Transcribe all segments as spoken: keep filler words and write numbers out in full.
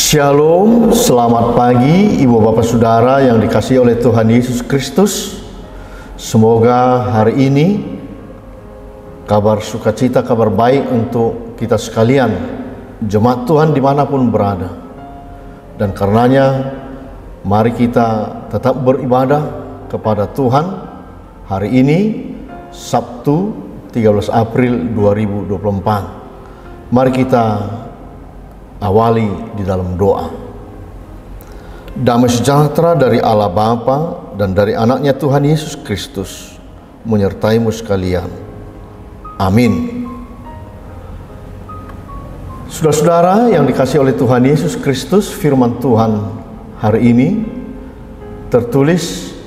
Shalom, selamat pagi Ibu Bapak Saudara yang dikasihi oleh Tuhan Yesus Kristus. Semoga hari ini kabar sukacita, kabar baik untuk kita sekalian, jemaat Tuhan dimanapun berada. Dan karenanya mari kita tetap beribadah kepada Tuhan hari ini, Sabtu tiga belas April dua ribu dua puluh empat. Mari kita awali di dalam doa. Damai sejahtera dari Allah Bapa dan dari anaknya Tuhan Yesus Kristus menyertaimu sekalian. Amin. Saudara-saudara yang dikasihi oleh Tuhan Yesus Kristus, firman Tuhan hari ini tertulis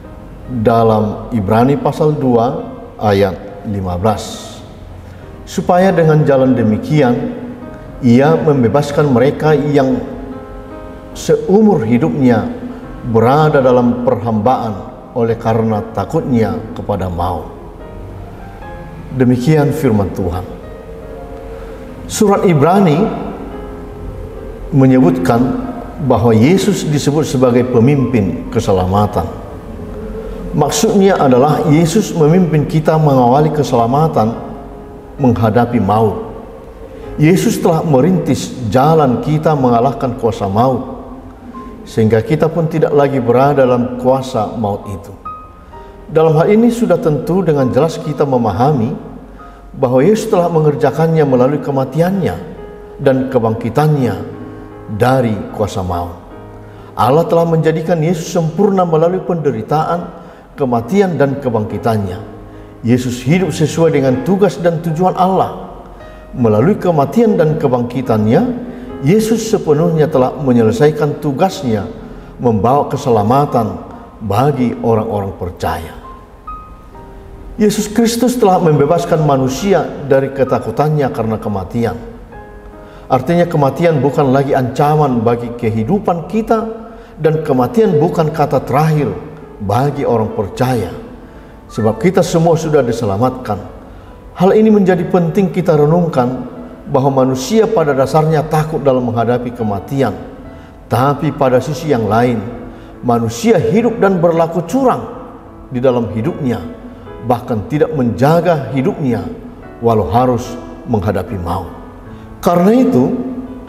dalam Ibrani pasal dua ayat lima belas. Supaya dengan jalan demikian Ia membebaskan mereka yang seumur hidupnya berada dalam perhambaan oleh karena takutnya kepada maut. Demikian firman Tuhan. Surat Ibrani menyebutkan bahwa Yesus disebut sebagai pemimpin keselamatan. Maksudnya adalah Yesus memimpin kita mengawali keselamatan menghadapi maut. Yesus telah merintis jalan kita mengalahkan kuasa maut, sehingga kita pun tidak lagi berada dalam kuasa maut itu. Dalam hal ini sudah tentu dengan jelas kita memahami bahwa Yesus telah mengerjakannya melalui kematiannya dan kebangkitannya dari kuasa maut. Allah telah menjadikan Yesus sempurna melalui penderitaan, kematian, dan kebangkitannya. Yesus hidup sesuai dengan tugas dan tujuan Allah. Melalui kematian dan kebangkitannya, Yesus sepenuhnya telah menyelesaikan tugasnya membawa keselamatan bagi orang-orang percaya. Yesus Kristus telah membebaskan manusia dari ketakutannya karena kematian. Artinya kematian bukan lagi ancaman bagi kehidupan kita, dan kematian bukan kata terakhir bagi orang percaya, sebab kita semua sudah diselamatkan. Hal ini menjadi penting kita renungkan bahwa manusia pada dasarnya takut dalam menghadapi kematian. Tapi pada sisi yang lain, manusia hidup dan berlaku curang di dalam hidupnya, bahkan tidak menjaga hidupnya walau harus menghadapi maut. Karena itu,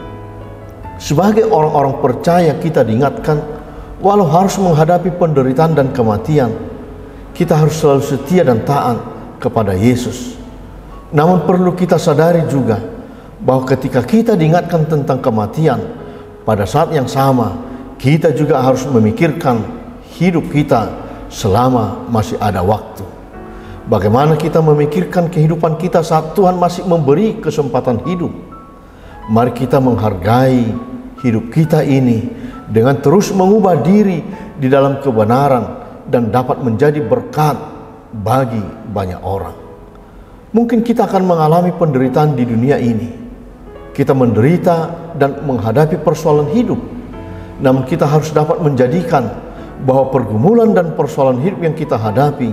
sebagai orang-orang percaya kita diingatkan, walau harus menghadapi penderitaan dan kematian, kita harus selalu setia dan taat kepada Yesus. Namun perlu kita sadari juga bahwa ketika kita diingatkan tentang kematian, pada saat yang sama kita juga harus memikirkan hidup kita selama masih ada waktu. Bagaimana kita memikirkan kehidupan kita saat Tuhan masih memberi kesempatan hidup? Mari kita menghargai hidup kita ini dengan terus mengubah diri di dalam kebenaran dan dapat menjadi berkat bagi banyak orang. Mungkin kita akan mengalami penderitaan di dunia ini. Kita menderita dan menghadapi persoalan hidup. Namun kita harus dapat menjadikan bahwa pergumulan dan persoalan hidup yang kita hadapi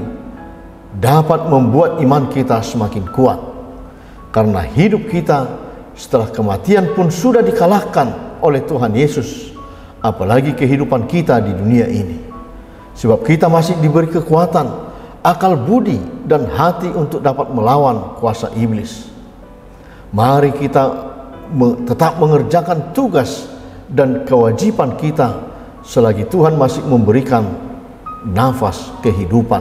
dapat membuat iman kita semakin kuat. Karena hidup kita setelah kematian pun sudah dikalahkan oleh Tuhan Yesus. Apalagi kehidupan kita di dunia ini. Sebab kita masih diberi kekuatan, akal budi, dan hati untuk dapat melawan kuasa iblis. Mari kita tetap mengerjakan tugas dan kewajiban kita selagi Tuhan masih memberikan nafas kehidupan.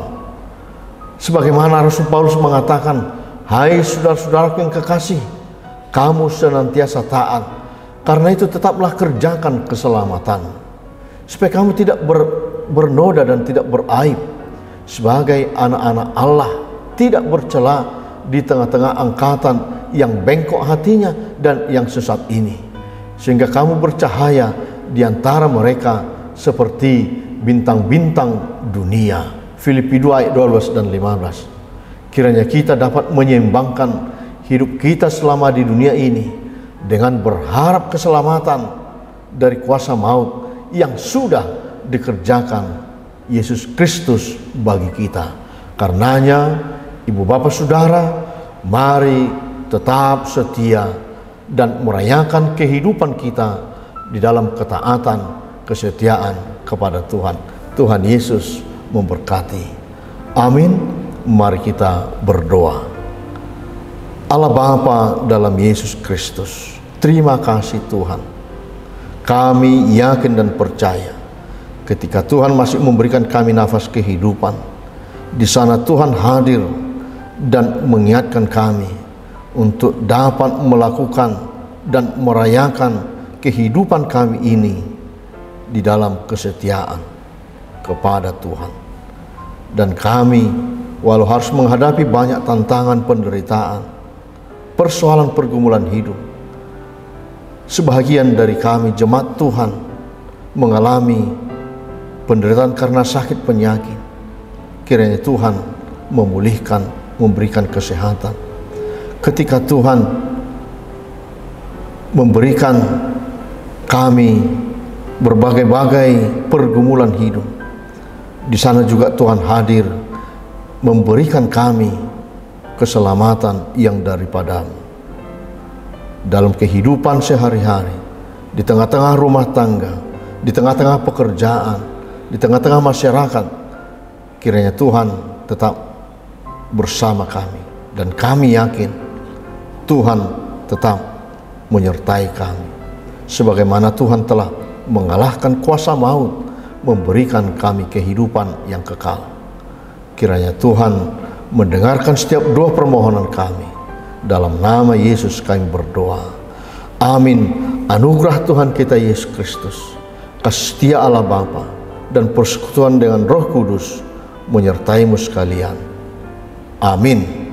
Sebagaimana Rasul Paulus mengatakan, "Hai saudara-saudaraku yang kekasih, kamu senantiasa taat, karena itu tetaplah kerjakan keselamatan, supaya kamu tidak ber, bernoda dan tidak beraib, sebagai anak-anak Allah, tidak bercela di tengah-tengah angkatan yang bengkok hatinya dan yang sesat ini, sehingga kamu bercahaya di antara mereka seperti bintang-bintang dunia." Filipi dua ayat dua belas dan lima belas. Kiranya kita dapat menyeimbangkan hidup kita selama di dunia ini dengan berharap keselamatan dari kuasa maut yang sudah dikerjakan Yesus Kristus bagi kita. Karenanya, Ibu Bapak Saudara, mari tetap setia dan merayakan kehidupan kita di dalam ketaatan, kesetiaan kepada Tuhan. Tuhan Yesus memberkati. Amin. Mari kita berdoa. Allah Bapa dalam Yesus Kristus, terima kasih Tuhan. Kami yakin dan percaya ketika Tuhan masih memberikan kami nafas kehidupan, di sana Tuhan hadir dan mengingatkan kami untuk dapat melakukan dan merayakan kehidupan kami ini di dalam kesetiaan kepada Tuhan. Dan kami walau harus menghadapi banyak tantangan, penderitaan, persoalan pergumulan hidup, sebahagian dari kami jemaat Tuhan mengalami penderitaan karena sakit penyakit. Kiranya Tuhan memulihkan, memberikan kesehatan. Ketika Tuhan memberikan kami berbagai-bagai pergumulan hidup, di sana juga Tuhan hadir memberikan kami keselamatan yang daripadamu. Dalam kehidupan sehari-hari, di tengah-tengah rumah tangga, di tengah-tengah pekerjaan, di tengah-tengah masyarakat, kiranya Tuhan tetap bersama kami. Dan kami yakin Tuhan tetap menyertai kami. Sebagaimana Tuhan telah mengalahkan kuasa maut, memberikan kami kehidupan yang kekal. Kiranya Tuhan mendengarkan setiap doa permohonan kami. Dalam nama Yesus kami berdoa. Amin. Anugerah Tuhan kita Yesus Kristus, kasih setia Allah Bapa, dan persekutuan dengan Roh Kudus menyertaimu sekalian. Amin.